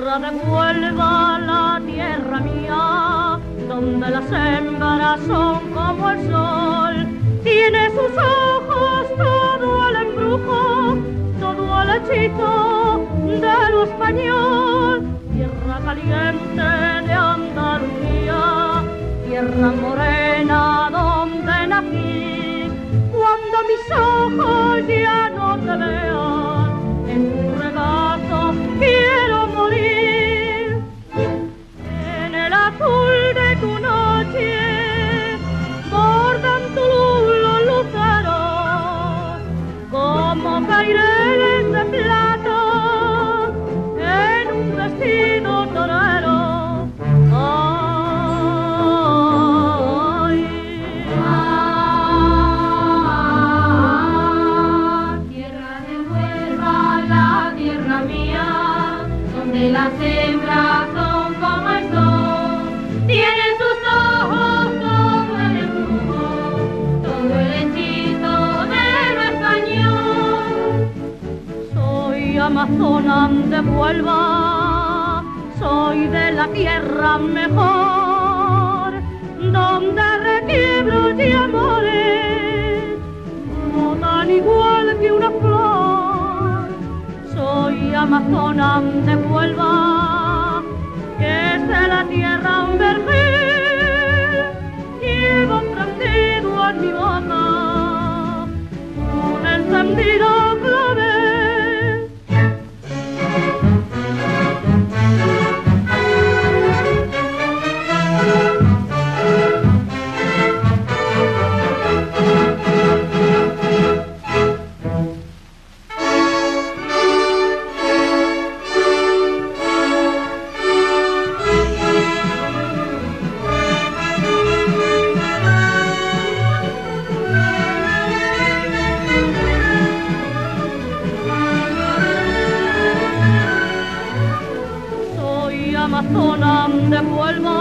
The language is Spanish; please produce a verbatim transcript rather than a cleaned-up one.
tierra de Huelva, la tierra mía, donde las hembras son como el sol. Tiene sus ojos todo el embrujo, todo el hechizo de lo español. Tierra caliente de Andalucía, tierra morena donde nací. Cuando mis ojos ya no te vean, en tu regazo quiero morir. En el azul de tu noche bordan tu luz los luceros como caireles de plata en un vestido torero. Las hembras son como el sol, tienen sus ojos todo el embrujo, todo el hechizo de lo español. Soy amazona de Huelva, soy de la tierra mejor, donde requiebros y amores brotan igual que una flor. Soy amazona de Huelva, que es de la tierra un vergel. Llevo prendido en mi boca un encendido clavel. Amazona de Huelva,